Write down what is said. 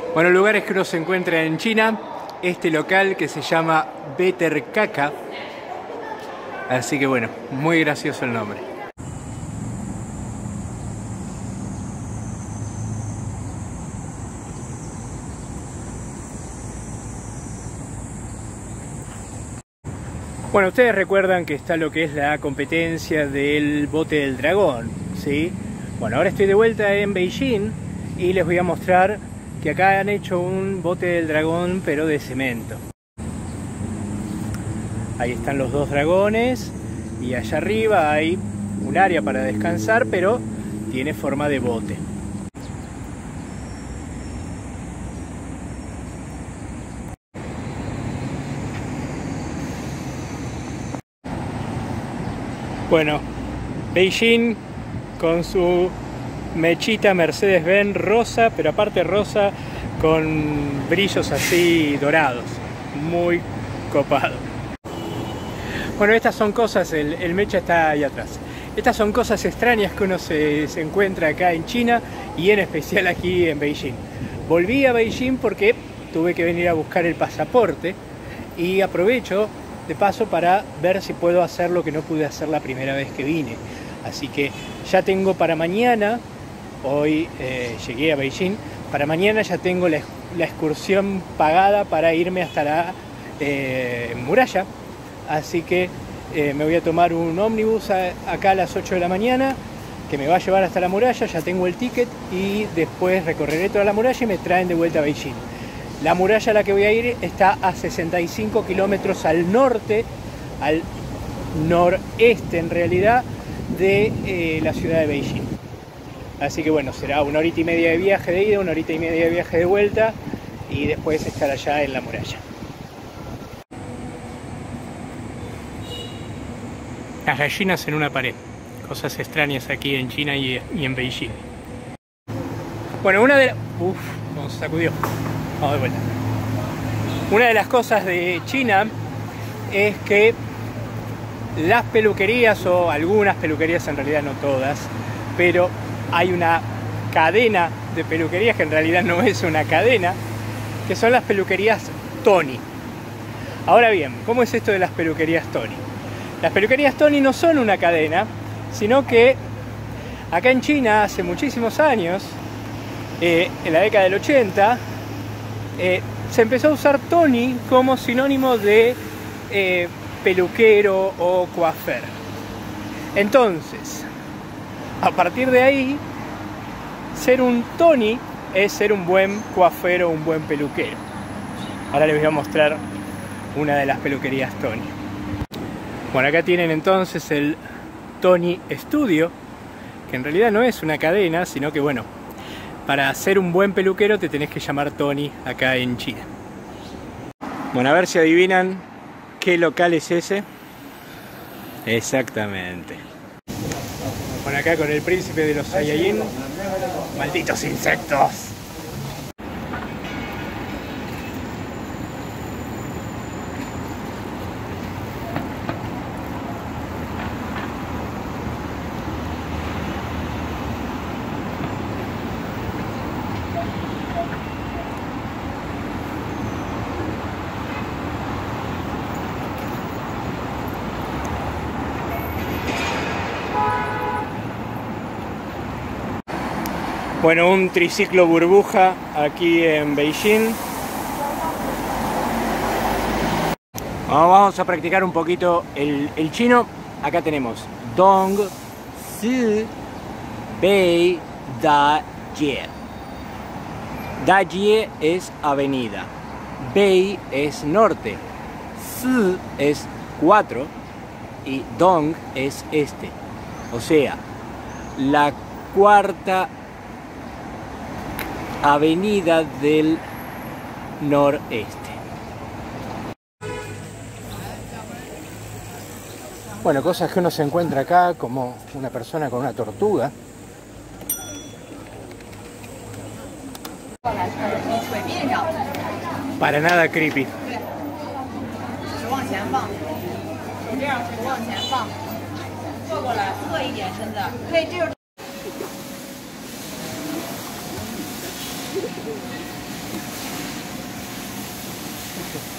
Bueno, lugares que uno se encuentra en China, este local que se llama Better Caca. Así que bueno, muy gracioso el nombre. Bueno, ustedes recuerdan que está lo que es la competencia del bote del dragón, ¿sí? Bueno, ahora estoy de vuelta en Beijing y les voy a mostrar que acá han hecho un bote del dragón, pero de cemento. Ahí están los dos dragones y allá arriba hay un área para descansar, pero tiene forma de bote. Bueno, Beijing con su mechita Mercedes-Benz rosa, pero aparte rosa con brillos así dorados, muy copado. Bueno, estas son cosas, el mecha está ahí atrás. Estas son cosas extrañas que uno se encuentra acá en China y en especial aquí en Beijing. Volví a Beijing porque tuve que venir a buscar el pasaporte y aprovecho de paso para ver si puedo hacer lo que no pude hacer la primera vez que vine. Así que ya tengo para mañana, hoy llegué a Beijing, para mañana ya tengo la excursión pagada para irme hasta la muralla. Así que me voy a tomar un ómnibus acá a las 8 de la mañana que me va a llevar hasta la muralla, ya tengo el ticket y después recorreré toda la muralla y me traen de vuelta a Beijing. La muralla a la que voy a ir está a 65 kilómetros al norte, al noreste en realidad, de la ciudad de Beijing. Así que bueno, será 1 horita y media de viaje de ida, 1 horita y media de viaje de vuelta y después estar allá en la muralla. Las gallinas en una pared, cosas extrañas aquí en China y en Beijing. Bueno, una de las... Uf, nos sacudió. Vamos de vuelta. Una de las cosas de China es que las peluquerías, o algunas peluquerías, en realidad no todas, pero hay una cadena de peluquerías que en realidad no es una cadena, que son las peluquerías Tony. Ahora bien, ¿cómo es esto de las peluquerías Tony? Las peluquerías Tony no son una cadena, sino que acá en China hace muchísimos años, en la década del 80, se empezó a usar Tony como sinónimo de peluquero o coafer. Entonces, a partir de ahí, ser un Tony es ser un buen coafer o un buen peluquero. Ahora les voy a mostrar una de las peluquerías Tony. Bueno, acá tienen entonces el Tony Studio, que en realidad no es una cadena, sino que bueno, para ser un buen peluquero te tenés que llamar Tony acá en China. Bueno, a ver si adivinan qué local es ese. Exactamente. Bueno, acá con el príncipe de los Saiyajin. ¡Malditos insectos! Bueno, un triciclo burbuja aquí en Beijing. Vamos a practicar un poquito el chino. Acá tenemos Dong, Si, Bei, Da, Jie. Da Jie es avenida, Bei es norte, Si es 4 y Dong es este. O sea, la cuarta avenida del noreste. Bueno, cosas que uno se encuentra acá, como una persona con una tortuga. Para nada creepy. Listo.